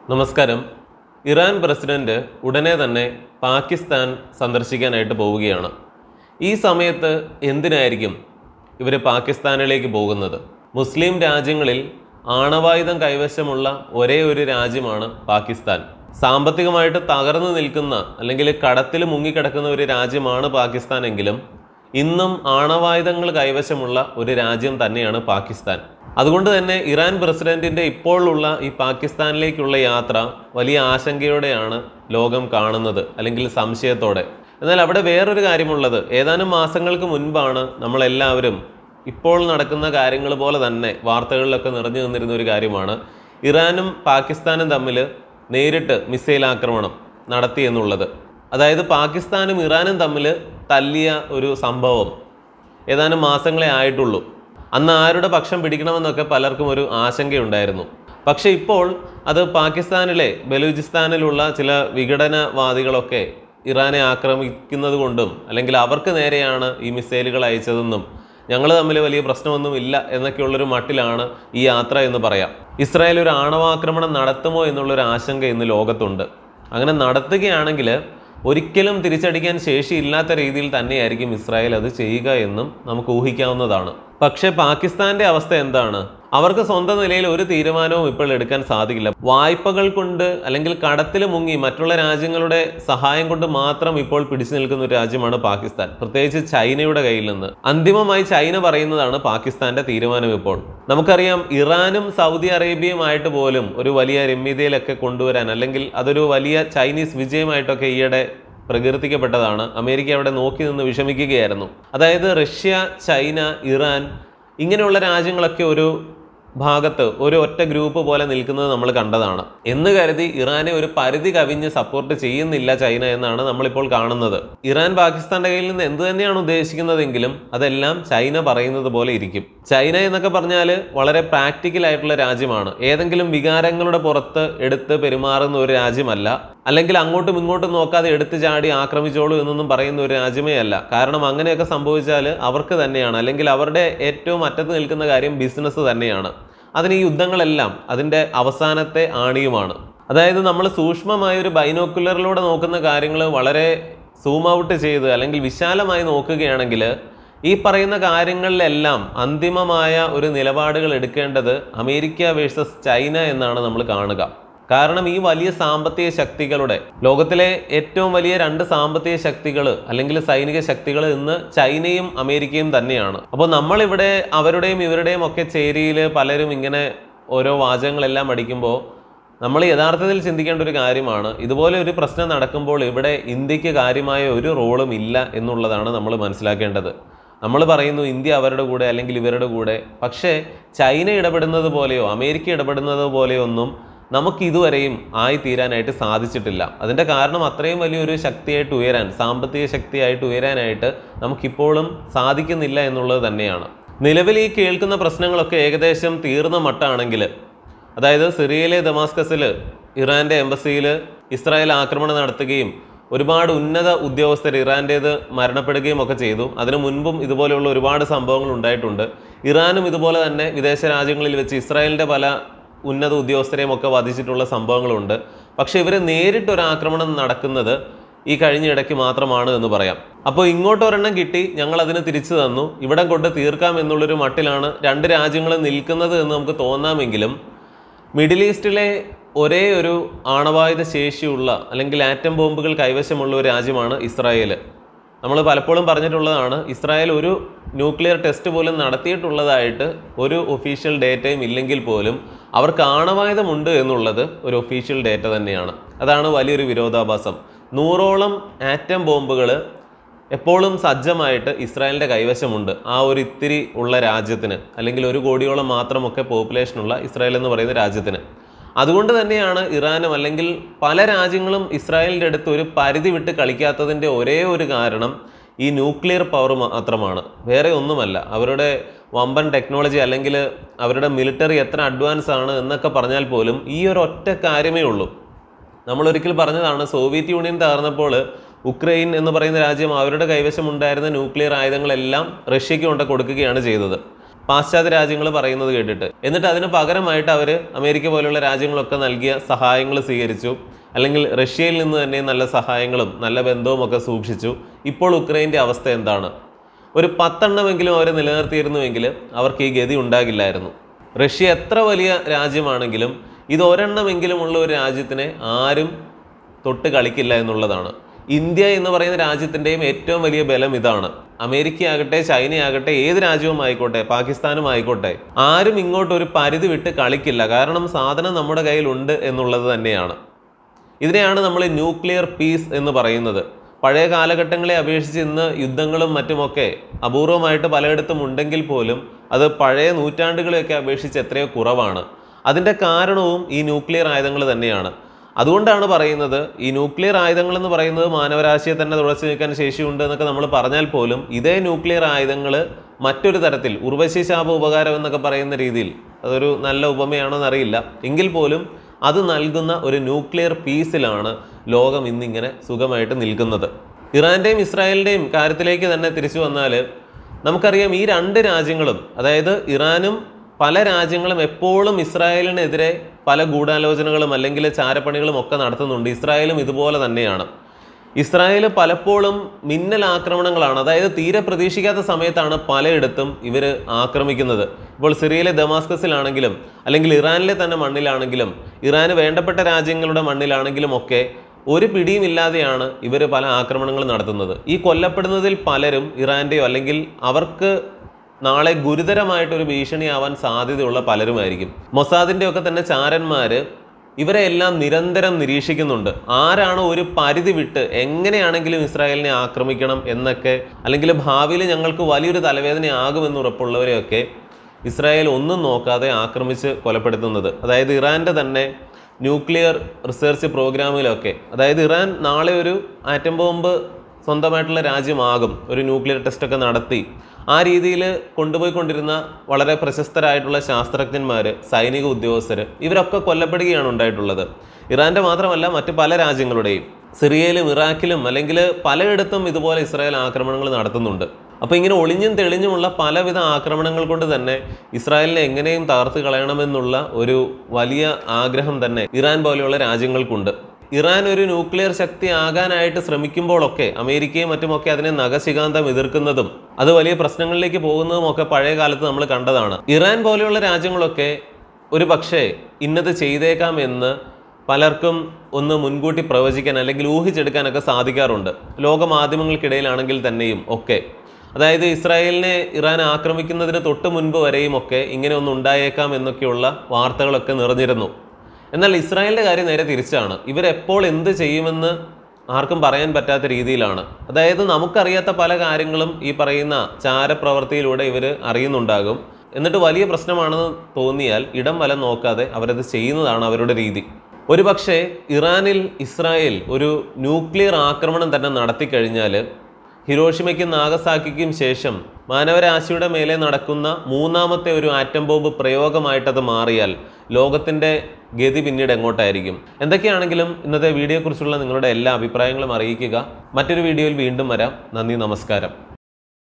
നമസ്കാരം. Iran president ഉടനെ തന്നെ പാകിസ്ഥാൻ സന്ദർശിക്കാനായിട്ട് പോവുകയാണ്. ഈ സമയത്ത് എന്തിനായിരിക്കും ഇവർ പാകിസ്ഥാനിലേക്ക് പോകുന്നത്? മുസ്ലിം രാജ്യങ്ങളിൽ ആണവായുധം കൈവശമുള്ള ഒരേ ഒരു രാജ്യമാണ് പാകിസ്ഥാൻ. സാമ്പത്തികമായിട്ട് തകർന്നു നിൽക്കുന്ന അല്ലെങ്കിൽ കടത്തിൽ മുങ്ങിക്കിടക്കുന്ന ഒരു രാജ്യമാണ് പാകിസ്ഥാൻ എങ്കിലും ഇന്നും ആണവായുധങ്ങൾ കൈവശമുള്ള ഒരു രാജ്യം തന്നെയാണ് പാകിസ്ഥാൻ. അതുകൊണ്ട് തന്നെ ഇറാൻ പ്രസിഡന്റിന്റെ ഇപ്പോഴുള്ള ഈ പാകിസ്ഥാനിലേക്കുള്ള യാത്ര വലിയ ആശങ്കയോടെയാണ് ലോകം കാണുന്നത്, അല്ലെങ്കിൽ സംശയത്തോടെ. എന്നാൽ അവിടെ വേറൊരു കാര്യമുള്ളത്, ഏതാനും മാസങ്ങൾക്ക് മുൻപാണ് നമ്മളെല്ലാവരും ഇപ്പോൾ നടക്കുന്ന കാര്യങ്ങൾ പോലെ തന്നെ വാർത്തകളിലൊക്കെ നിറഞ്ഞു നിന്നിരുന്ന ഒരു കാര്യമാണ് ഇറാനും പാകിസ്ഥാനും തമ്മിൽ നേരിട്ട് മിസൈൽ ആക്രമണം നടത്തി എന്നുള്ളത്. അതായത് പാകിസ്ഥാനും ഇറാനും തമ്മിൽ തല്ലിയ ഒരു സംഭവം ഏതാനും മാസങ്ങളെ ആയിട്ടുള്ളൂ. അന്ന് ആരുടെ പക്ഷം പിടിക്കണമെന്നൊക്കെ പലർക്കും ഒരു ആശങ്കയുണ്ടായിരുന്നു. പക്ഷെ ഇപ്പോൾ അത് പാകിസ്ഥാനിലെ ബലൂചിസ്ഥാനിലുള്ള ചില വിഘടനവാദികളൊക്കെ ഇറാനെ ആക്രമിക്കുന്നത് കൊണ്ടും അല്ലെങ്കിൽ അവർക്ക് നേരെയാണ് ഈ മിസൈലുകൾ അയച്ചതെന്നും ഞങ്ങൾ തമ്മിൽ വലിയ പ്രശ്നമൊന്നും ഇല്ല എന്നൊക്കെയുള്ളൊരു മട്ടിലാണ് ഈ യാത്ര എന്ന് പറയാം. ഇസ്രായേൽ ഒരു ആണവാക്രമണം നടത്തുമോ എന്നുള്ളൊരു ആശങ്ക ഇന്ന് ലോകത്തുണ്ട്. അങ്ങനെ നടത്തുകയാണെങ്കിൽ ഒരിക്കലും തിരിച്ചടിക്കാൻ ശേഷിയില്ലാത്ത രീതിയിൽ തന്നെയായിരിക്കും ഇസ്രായേൽ അത് ചെയ്യുക എന്നും നമുക്ക് ഊഹിക്കാവുന്നതാണ്. പക്ഷേ പാകിസ്ഥാന്റെ അവസ്ഥ എന്താണ്? അവർക്ക് സ്വന്തം നിലയിൽ ഒരു തീരുമാനവും ഇപ്പോൾ എടുക്കാൻ സാധിക്കില്ല. വായ്പകൾ കൊണ്ട് അല്ലെങ്കിൽ കടത്തിൽ മുങ്ങി മറ്റുള്ള രാജ്യങ്ങളുടെ സഹായം കൊണ്ട് മാത്രം ഇപ്പോൾ പിടിച്ചു നിൽക്കുന്ന ഒരു രാജ്യമാണ് പാകിസ്ഥാൻ, പ്രത്യേകിച്ച് ചൈനയുടെ കയ്യിൽ നിന്ന്. അന്തിമമായി ചൈന പറയുന്നതാണ് പാകിസ്ഥാന്റെ തീരുമാനം. ഇപ്പോൾ നമുക്കറിയാം, ഇറാനും സൗദി അറേബ്യയുമായിട്ട് പോലും ഒരു വലിയ രമ്യതയിലൊക്കെ കൊണ്ടുവരാൻ, അല്ലെങ്കിൽ അതൊരു വലിയ ചൈനീസ് വിജയമായിട്ടൊക്കെ ഈയിടെ പ്രകീർത്തിക്കപ്പെട്ടതാണ്. അമേരിക്ക അവിടെ നോക്കി നിന്ന് വിഷമിക്കുകയായിരുന്നു. അതായത് റഷ്യ, ചൈന, ഇറാൻ ഇങ്ങനെയുള്ള രാജ്യങ്ങളൊക്കെ ഒരു ഭാഗത്ത് ഒരു ഒറ്റ ഗ്രൂപ്പ് പോലെ നിൽക്കുന്നത് നമ്മൾ കണ്ടതാണ്. എന്ന് കരുതി ഇറാനെ ഒരു പരിധി കവിഞ്ഞ് സപ്പോർട്ട് ചെയ്യുന്നില്ല ചൈന എന്നാണ് നമ്മളിപ്പോൾ കാണുന്നത്. ഇറാൻ പാകിസ്ഥാന്റെ കയ്യിൽ നിന്ന് എന്ത് തന്നെയാണ് ഉദ്ദേശിക്കുന്നതെങ്കിലും അതെല്ലാം ചൈന പറയുന്നത് പോലെ ഇരിക്കും. ചൈന എന്നൊക്കെ പറഞ്ഞാൽ വളരെ പ്രാക്ടിക്കൽ ആയിട്ടുള്ള രാജ്യമാണ്. ഏതെങ്കിലും വികാരങ്ങളുടെ പുറത്ത് എടുത്ത് പെരുമാറുന്ന ഒരു രാജ്യമല്ല, അല്ലെങ്കിൽ അങ്ങോട്ടും ഇങ്ങോട്ടും നോക്കാതെ എടുത്തു ചാടി ആക്രമിച്ചോളൂ എന്നൊന്നും പറയുന്ന ഒരു രാജ്യമേ അല്ല. കാരണം അങ്ങനെയൊക്കെ സംഭവിച്ചാൽ അവർക്ക് തന്നെയാണ്, അല്ലെങ്കിൽ അവരുടെ ഏറ്റവും അറ്റത്ത് നിൽക്കുന്ന കാര്യം ബിസിനസ് തന്നെയാണ്. അതിന് ഈ യുദ്ധങ്ങളെല്ലാം അതിൻ്റെ അവസാനത്തെ ആണിയുമാണ്. അതായത് നമ്മൾ സൂക്ഷ്മമായ ഒരു ബൈനോക്കുലറിലൂടെ നോക്കുന്ന കാര്യങ്ങൾ വളരെ സൂം ഔട്ട് ചെയ്ത് അല്ലെങ്കിൽ വിശാലമായി നോക്കുകയാണെങ്കിൽ ഈ പറയുന്ന കാര്യങ്ങളിലെല്ലാം അന്തിമമായ ഒരു നിലപാടുകൾ എടുക്കേണ്ടത് അമേരിക്ക വേഴ്സസ് ചൈന എന്നാണ് നമ്മൾ കാണുക. കാരണം ഈ വലിയ സാമ്പത്തിക ശക്തികളുടെ, ലോകത്തിലെ ഏറ്റവും വലിയ രണ്ട് സാമ്പത്തിക ശക്തികൾ അല്ലെങ്കിൽ സൈനിക ശക്തികൾ ഇന്ന് ചൈനയും അമേരിക്കയും തന്നെയാണ്. അപ്പോൾ നമ്മളിവിടെ അവരുടെയും ഇവരുടെയും ഒക്കെ ചേരിയിൽ പലരും ഇങ്ങനെ ഓരോ വാചകങ്ങളെല്ലാം അടിക്കുമ്പോൾ നമ്മൾ യഥാർത്ഥത്തിൽ ചിന്തിക്കേണ്ട ഒരു കാര്യമാണ്, ഇതുപോലെ ഒരു പ്രശ്നം നടക്കുമ്പോൾ ഇവിടെ ഇന്ത്യക്ക് കാര്യമായ ഒരു റോളും ഇല്ല എന്നുള്ളതാണ് നമ്മൾ മനസ്സിലാക്കേണ്ടത്. നമ്മൾ പറയുന്നു ഇന്ത്യ അവരുടെ കൂടെ അല്ലെങ്കിൽ ഇവരുടെ കൂടെ, പക്ഷേ ചൈന ഇടപെടുന്നത് പോലെയോ അമേരിക്ക ഇടപെടുന്നത് പോലെയോ ഒന്നും നമുക്ക് ഇതുവരെയും ആയിത്തീരാനായിട്ട് സാധിച്ചിട്ടില്ല. അതിൻ്റെ കാരണം അത്രയും വലിയൊരു ശക്തിയായിട്ട് ഉയരാൻ, സാമ്പത്തിക ശക്തിയായിട്ട് ഉയരാനായിട്ട് നമുക്കിപ്പോഴും സാധിക്കുന്നില്ല എന്നുള്ളത് തന്നെയാണ്. നിലവിൽ ഈ കേൾക്കുന്ന പ്രശ്നങ്ങളൊക്കെ ഏകദേശം തീർന്ന മട്ടാണെങ്കിൽ, അതായത് സിറിയയിലെ ദമാസ്കസിൽ ഇറാൻ്റെ എംബസിയിൽ ഇസ്രായേൽ ആക്രമണം നടത്തുകയും ഒരുപാട് ഉന്നത ഉദ്യോഗസ്ഥർ ഇറാൻ്റേത് മരണപ്പെടുകയും ഒക്കെ ചെയ്തു. അതിനു മുൻപും ഇതുപോലെയുള്ള ഒരുപാട് സംഭവങ്ങൾ ഉണ്ടായിട്ടുണ്ട്. ഇറാനും ഇതുപോലെ തന്നെ വിദേശ രാജ്യങ്ങളിൽ വെച്ച് ഇസ്രായേലിൻ്റെ പല ഉന്നത ഉദ്യോഗസ്ഥരെയും ഒക്കെ വധിച്ചിട്ടുള്ള സംഭവങ്ങളുണ്ട്. പക്ഷെ ഇവർ നേരിട്ടൊരു ആക്രമണം നടക്കുന്നത് ഈ കഴിഞ്ഞ ഇടയ്ക്ക് മാത്രമാണ് എന്ന് പറയാം. അപ്പോൾ ഇങ്ങോട്ടൊരെണ്ണം കിട്ടി, ഞങ്ങൾ അതിന് തിരിച്ചു തന്നു, ഇവിടം കൊണ്ട് തീർക്കാം എന്നുള്ളൊരു മട്ടിലാണ് രണ്ട് രാജ്യങ്ങളും നിൽക്കുന്നത് എന്ന് നമുക്ക് തോന്നാമെങ്കിലും മിഡിൽ ഈസ്റ്റിലെ ഒരേ ഒരു ആണവായുധ ശേഷിയുള്ള അല്ലെങ്കിൽ ആറ്റം ബോംബുകൾ കൈവശമുള്ള ഒരു രാജ്യമാണ് ഇസ്രായേൽ. നമ്മൾ പലപ്പോഴും പറഞ്ഞിട്ടുള്ളതാണ്, ഇസ്രായേൽ ഒരു ന്യൂക്ലിയർ ടെസ്റ്റ് പോലും നടത്തിയിട്ടുള്ളതായിട്ട് ഒരു ഒഫീഷ്യൽ ഡേറ്റയും ഇല്ലെങ്കിൽ പോലും അവർക്ക് ആണവായുധമുണ്ട് എന്നുള്ളത് ഒരു ഒഫീഷ്യൽ ഡേറ്റ തന്നെയാണ്. അതാണ് വലിയൊരു വിരോധാഭാസം. 100ഓളം ആറ്റം ബോംബുകൾ എപ്പോഴും സജ്ജമായിട്ട് ഇസ്രായേലിൻ്റെ കൈവശമുണ്ട് ആ ഒരു ഇത്തിരി ഉള്ള രാജ്യത്തിന്, അല്ലെങ്കിൽ 1 കോടിയോളം മാത്രമൊക്കെ പോപ്പുലേഷനുള്ള ഇസ്രായേൽ എന്ന് പറയുന്ന രാജ്യത്തിന്. അതുകൊണ്ട് തന്നെയാണ് ഇറാനും അല്ലെങ്കിൽ പല രാജ്യങ്ങളും ഇസ്രായേലിൻ്റെ അടുത്ത് ഒരു പരിധി വിട്ട് കളിക്കാത്തതിൻ്റെ ഒരേ ഒരു കാരണം ഈ ന്യൂക്ലിയർ പവർ മാത്രമാണ്, വേറെ ഒന്നുമല്ല. അവരുടെ വമ്പൻ ടെക്നോളജി അല്ലെങ്കിൽ അവരുടെ മിലിറ്ററി എത്ര അഡ്വാൻസ് ആണ് എന്നൊക്കെ പറഞ്ഞാൽ പോലും ഈ ഒരു ഒറ്റ കാര്യമേ ഉള്ളൂ. നമ്മളൊരിക്കൽ പറഞ്ഞതാണ്, സോവിയറ്റ് യൂണിയൻ തകർന്നപ്പോൾ ഉക്രൈൻ എന്ന് പറയുന്ന രാജ്യം അവരുടെ കൈവശമുണ്ടായിരുന്ന ന്യൂക്ലിയർ ആയുധങ്ങളെല്ലാം റഷ്യയ്ക്ക് കൊണ്ട് കൊടുക്കുകയാണ് ചെയ്തത്. പാശ്ചാത്യ രാജ്യങ്ങൾ പറയുന്നത് കേട്ടിട്ട്. എന്നിട്ട് അതിന് പകരമായിട്ട് അവർ അമേരിക്ക പോലുള്ള രാജ്യങ്ങളൊക്കെ നൽകിയ സഹായങ്ങൾ സ്വീകരിച്ചു. അല്ലെങ്കിൽ റഷ്യയിൽ നിന്ന് തന്നെ നല്ല സഹായങ്ങളും നല്ല ബന്ധവും ഒക്കെ സൂക്ഷിച്ചു. ഇപ്പോൾ ഉക്രൈൻ്റെ അവസ്ഥ എന്താണ്? ഒരു 10 എണ്ണമെങ്കിലും അവർ നിലനിർത്തിയിരുന്നുവെങ്കിൽ അവർക്ക് ഈ ഗതി ഉണ്ടാകില്ലായിരുന്നു. റഷ്യ എത്ര വലിയ രാജ്യമാണെങ്കിലും ഇത് ഒരെണ്ണമെങ്കിലും ഉള്ള ഒരു രാജ്യത്തിനെ ആരും തൊട്ട് കളിക്കില്ല എന്നുള്ളതാണ്. ഇന്ത്യ എന്ന് പറയുന്ന രാജ്യത്തിൻ്റെയും ഏറ്റവും വലിയ ബലം ഇതാണ്. അമേരിക്കയാകട്ടെ, ചൈനയാകട്ടെ, ഏത് രാജ്യവും ആയിക്കോട്ടെ, പാകിസ്ഥാനും ആയിക്കോട്ടെ, ആരും ഇങ്ങോട്ടൊരു പരിധി വിട്ട് കളിക്കില്ല. കാരണം സാധനം നമ്മുടെ കയ്യിലുണ്ട് എന്നുള്ളത് തന്നെയാണ്. ഇതിനെയാണ് നമ്മൾ ന്യൂക്ലിയർ പീസ് എന്ന് പറയുന്നത്. പഴയ കാലഘട്ടങ്ങളെ അപേക്ഷിച്ച് ഇന്ന് യുദ്ധങ്ങളും മറ്റുമൊക്കെ അപൂർവമായിട്ട് പലയിടത്തും ഉണ്ടെങ്കിൽ പോലും അത് പഴയ നൂറ്റാണ്ടുകളെയൊക്കെ അപേക്ഷിച്ച് എത്രയോ കുറവാണ്. അതിൻ്റെ കാരണവും ഈ ന്യൂക്ലിയർ ആയുധങ്ങൾ തന്നെയാണ്. അതുകൊണ്ടാണ് പറയുന്നത് ഈ ന്യൂക്ലിയർ ആയുധങ്ങൾ എന്ന് പറയുന്നത് മാനവരാശിയെ തന്നെ തുടച്ചു നീക്കാൻ ശേഷിയുണ്ട് എന്നൊക്കെ നമ്മൾ പറഞ്ഞാൽ പോലും ഇതേ ന്യൂക്ലിയർ ആയുധങ്ങൾ മറ്റൊരു തരത്തിൽ ഉർവശി ശാപ ഉപകാരം എന്നൊക്കെ പറയുന്ന രീതിയിൽ, അതൊരു നല്ല ഉപമയാണോ എന്നറിയില്ല, എങ്കിൽ പോലും അത് നൽകുന്ന ഒരു ന്യൂക്ലിയർ പീസിലാണ് ലോകം ഇന്നിങ്ങനെ സുഖമായിട്ട് നിൽക്കുന്നത്. ഇറാൻ്റെയും ഇസ്രായേലിൻ്റെയും കാര്യത്തിലേക്ക് തന്നെ തിരിച്ചു വന്നാൽ നമുക്കറിയാം, ഈ രണ്ട് രാജ്യങ്ങളും, അതായത് ഇറാനും പല രാജ്യങ്ങളും എപ്പോഴും ഇസ്രായേലിനെതിരെ പല ഗൂഢാലോചനകളും അല്ലെങ്കിൽ ചാരപ്പണികളും ഒക്കെ നടത്തുന്നുണ്ട്. ഇസ്രായേലും ഇതുപോലെ തന്നെയാണ്. ഇസ്രായേൽ പലപ്പോഴും മിന്നൽ ആക്രമണങ്ങളാണ്, അതായത് തീരെ പ്രതീക്ഷിക്കാത്ത സമയത്താണ് പലയിടത്തും ഇവർ ആക്രമിക്കുന്നത്. ഇപ്പോൾ സിറിയയിലെ ദമാസ്കസിലാണെങ്കിലും അല്ലെങ്കിൽ ഇറാനിലെ തന്നെ മണ്ണിലാണെങ്കിലും ഇറാന് വേണ്ടപ്പെട്ട രാജ്യങ്ങളുടെ മണ്ണിലാണെങ്കിലും ഒക്കെ ഒരു പിടിയും ഇല്ലാതെയാണ് ഇവർ പല ആക്രമണങ്ങളും നടത്തുന്നത്. ഈ കൊല്ലപ്പെടുന്നതിൽ പലരും ഇറാൻ്റെയോ അല്ലെങ്കിൽ അവർക്ക് നാളെ ഗുരുതരമായിട്ടൊരു ഭീഷണിയാവാൻ സാധ്യതയുള്ള പലരുമായിരിക്കും. മൊസാദിൻ്റെ ഒക്കെ തന്നെ ചാരന്മാർ ഇവരെ എല്ലാം നിരന്തരം നിരീക്ഷിക്കുന്നുണ്ട്. ആരാണ് ഒരു പരിധി വിട്ട് എങ്ങനെയാണെങ്കിലും ഇസ്രായേലിനെ ആക്രമിക്കണം എന്നൊക്കെ, അല്ലെങ്കിൽ ഭാവിയിൽ ഞങ്ങൾക്ക് വലിയൊരു തലവേദനയാകുമെന്ന് ഉറപ്പുള്ളവരെയൊക്കെ ഇസ്രായേൽ ഒന്നും നോക്കാതെ ആക്രമിച്ച് കൊലപ്പെടുത്തുന്നത്. അതായത് ഇറാൻ്റെ തന്നെ ന്യൂക്ലിയർ റിസർച്ച് പ്രോഗ്രാമിലൊക്കെ, അതായത് ഇറാൻ നാളെ ഒരു ആറ്റം ബോംബ് സ്വന്തമായിട്ടുള്ള രാജ്യമാകും, ഒരു ന്യൂക്ലിയർ ടെസ്റ്റൊക്കെ നടത്തി ആ രീതിയിൽ കൊണ്ടുപോയിക്കൊണ്ടിരുന്ന വളരെ പ്രശസ്തരായിട്ടുള്ള ശാസ്ത്രജ്ഞന്മാർ, സൈനിക ഉദ്യോഗസ്ഥർ, ഇവരൊക്കെ കൊല്ലപ്പെടുകയാണ് ഉണ്ടായിട്ടുള്ളത്. ഇറാൻ്റെ മാത്രമല്ല മറ്റ് പല രാജ്യങ്ങളുടെയും. സിറിയയിലും ഇറാഖിലും അല്ലെങ്കിൽ പലയിടത്തും ഇതുപോലെ ഇസ്രായേൽ ആക്രമണങ്ങൾ നടത്തുന്നുണ്ട്. അപ്പോൾ ഇങ്ങനെ ഒളിഞ്ഞും തെളിഞ്ഞുമുള്ള പലവിധ ആക്രമണങ്ങൾ കൊണ്ട് തന്നെ ഇസ്രായേലിനെ എങ്ങനെയും തകർത്ത് കളയണമെന്നുള്ള ഒരു വലിയ ആഗ്രഹം തന്നെ ഇറാൻ പോലെയുള്ള രാജ്യങ്ങൾക്കുണ്ട്. ഇറാൻ ഒരു ന്യൂക്ലിയർ ശക്തി ആകാനായിട്ട് ശ്രമിക്കുമ്പോഴൊക്കെ അമേരിക്കയും മറ്റുമൊക്കെ അതിനെ നഖശികാന്തം എതിർക്കുന്നതും അത് വലിയ പ്രശ്നങ്ങളിലേക്ക് പോകുന്നതും ഒക്കെ പഴയ കാലത്ത് നമ്മൾ കണ്ടതാണ്. ഇറാൻ പോലെയുള്ള രാജ്യങ്ങളൊക്കെ ഒരു പക്ഷേ ഇന്നത് ചെയ്തേക്കാം എന്ന് പലർക്കും ഒന്ന് മുൻകൂട്ടി പ്രവചിക്കാൻ അല്ലെങ്കിൽ ഊഹിച്ചെടുക്കാനൊക്കെ സാധിക്കാറുണ്ട്, ലോകമാധ്യമങ്ങൾക്കിടയിലാണെങ്കിൽ തന്നെയും ഒക്കെ. അതായത് ഇസ്രായേലിനെ ഇറാൻ ആക്രമിക്കുന്നതിന് തൊട്ട് മുൻപ് വരെയും ഒക്കെ ഇങ്ങനെ ഒന്നും ഉണ്ടായേക്കാം എന്നൊക്കെയുള്ള വാർത്തകളൊക്കെ നിറഞ്ഞിരുന്നു. എന്നാൽ ഇസ്രായേലിൻ്റെ കാര്യം നേരെ തിരിച്ചാണ്. ഇവരെപ്പോൾ എന്ത് ചെയ്യുമെന്ന് ആർക്കും പറയാൻ പറ്റാത്ത രീതിയിലാണ്. അതായത് നമുക്കറിയാത്ത പല കാര്യങ്ങളും ഈ പറയുന്ന ചാരപ്രവൃത്തിയിലൂടെ ഇവർ അറിയുന്നുണ്ടാകും. എന്നിട്ട് വലിയ പ്രശ്നമാണെന്ന് തോന്നിയാൽ ഇടം വലം നോക്കാതെ അവരത് ചെയ്യുന്നതാണ് അവരുടെ രീതി. ഒരുപക്ഷെ ഇറാനിൽ ഇസ്രായേൽ ഒരു ന്യൂക്ലിയർ ആക്രമണം തന്നെ നടത്തിക്കഴിഞ്ഞാൽ ഹിരോഷിമയ്ക്കും നാഗസാക്കിക്കും ശേഷം മാനവരാശിയുടെ മേലെ നടക്കുന്ന മൂന്നാമത്തെ ഒരു ആറ്റം ബോംബ് പ്രയോഗമായിട്ടത് മാറിയാൽ ലോകത്തിൻ്റെ ഗതി പിന്നീട് എങ്ങോട്ടായിരിക്കും? എന്തൊക്കെയാണെങ്കിലും ഇന്നത്തെ വീഡിയോയെക്കുറിച്ചുള്ള നിങ്ങളുടെ എല്ലാ അഭിപ്രായങ്ങളും അറിയിക്കുക. മറ്റൊരു വീഡിയോയിൽ വീണ്ടും വരാം. നന്ദി, നമസ്കാരം.